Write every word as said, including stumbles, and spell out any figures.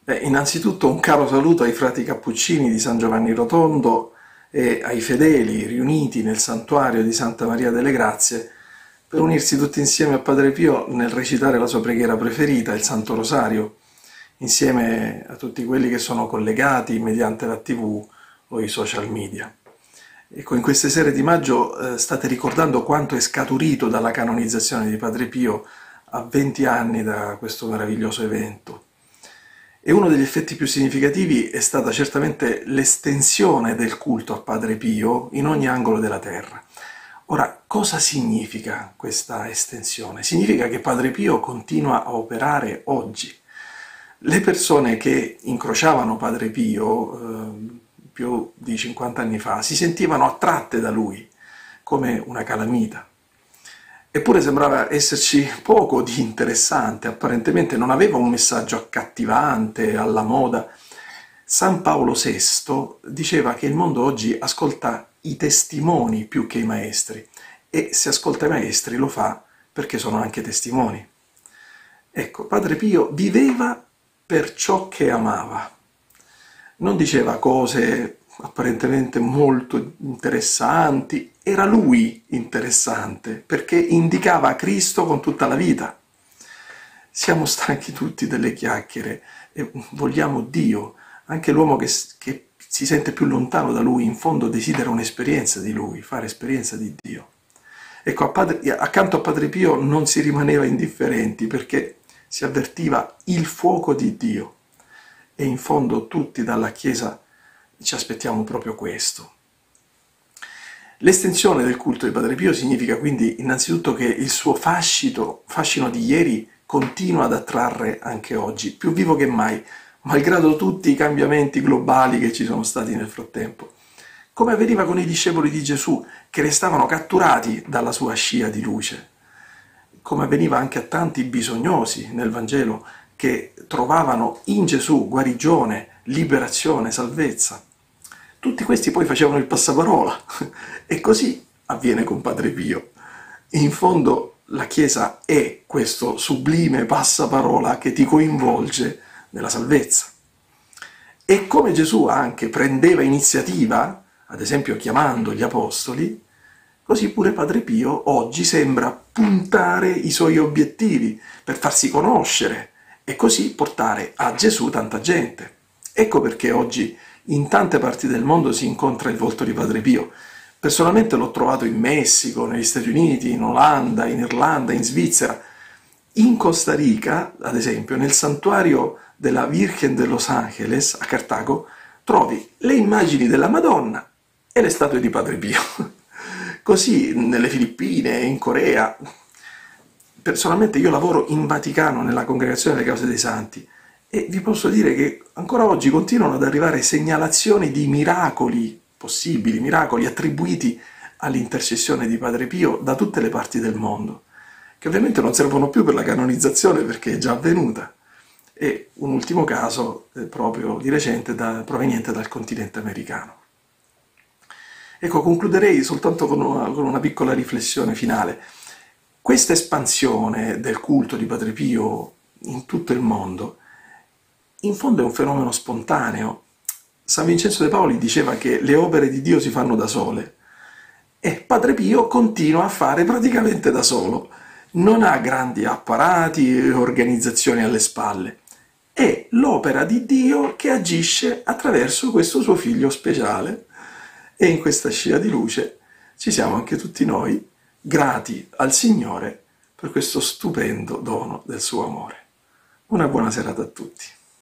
Beh, innanzitutto un caro saluto ai frati cappuccini di San Giovanni Rotondo e ai fedeli riuniti nel santuario di Santa Maria delle Grazie per unirsi tutti insieme a Padre Pio nel recitare la sua preghiera preferita, il Santo Rosario, insieme a tutti quelli che sono collegati mediante la tivù o i social media. Ecco, in queste sere di maggio eh, state ricordando quanto è scaturito dalla canonizzazione di Padre Pio a venti anni da questo meraviglioso evento. E uno degli effetti più significativi è stata certamente l'estensione del culto a Padre Pio in ogni angolo della terra. Ora, cosa significa questa estensione? Significa che Padre Pio continua a operare oggi. Le persone che incrociavano Padre Pio eh, più di cinquanta anni fa si sentivano attratte da lui come una calamita. Eppure sembrava esserci poco di interessante, apparentemente non aveva un messaggio accattivante, alla moda. San Paolo sesto diceva che il mondo oggi ascolta i testimoni più che i maestri, e se ascolta i maestri lo fa perché sono anche testimoni. Ecco, Padre Pio viveva per ciò che amava. Non diceva cose apparentemente molto interessanti, era lui interessante, perché indicava Cristo con tutta la vita. Siamo stanchi tutti delle chiacchiere e vogliamo Dio. Anche l'uomo che, che si sente più lontano da lui, in fondo desidera un'esperienza di lui, fare esperienza di Dio. Ecco, a padre, accanto a Padre Pio non si rimaneva indifferenti, perché si avvertiva il fuoco di Dio. E in fondo tutti dalla Chiesa ci aspettiamo proprio questo. L'estensione del culto di Padre Pio significa quindi innanzitutto che il suo fascino, fascino di ieri continua ad attrarre anche oggi, più vivo che mai, malgrado tutti i cambiamenti globali che ci sono stati nel frattempo. Come avveniva con i discepoli di Gesù, che restavano catturati dalla sua scia di luce. Come avveniva anche a tanti bisognosi nel Vangelo, che trovavano in Gesù guarigione, liberazione, salvezza. Tutti questi poi facevano il passaparola e così avviene con Padre Pio. In fondo la Chiesa è questo sublime passaparola che ti coinvolge nella salvezza. E come Gesù anche prendeva iniziativa, ad esempio chiamando gli apostoli, così pure Padre Pio oggi sembra puntare i suoi obiettivi per farsi conoscere e così portare a Gesù tanta gente. Ecco perché oggi in tante parti del mondo si incontra il volto di Padre Pio. Personalmente l'ho trovato in Messico, negli Stati Uniti, in Olanda, in Irlanda, in Svizzera. In Costa Rica, ad esempio, nel santuario della Virgen de los Ángeles a Cartago, trovi le immagini della Madonna e le statue di Padre Pio. Così nelle Filippine, in Corea. Personalmente io lavoro in Vaticano nella Congregazione delle Cause dei Santi e vi posso dire che ancora oggi continuano ad arrivare segnalazioni di miracoli possibili, miracoli attribuiti all'intercessione di Padre Pio da tutte le parti del mondo, che ovviamente non servono più per la canonizzazione perché è già avvenuta. E un ultimo caso eh, proprio di recente da, proveniente dal continente americano. Ecco, concluderei soltanto con una, con una piccola riflessione finale. Questa espansione del culto di Padre Pio in tutto il mondo, in fondo è un fenomeno spontaneo. San Vincenzo de Paoli diceva che le opere di Dio si fanno da sole e Padre Pio continua a fare praticamente da solo. Non ha grandi apparati e organizzazioni alle spalle. È l'opera di Dio che agisce attraverso questo suo figlio speciale e in questa scia di luce ci siamo anche tutti noi, grati al Signore per questo stupendo dono del suo amore. Una buona serata a tutti.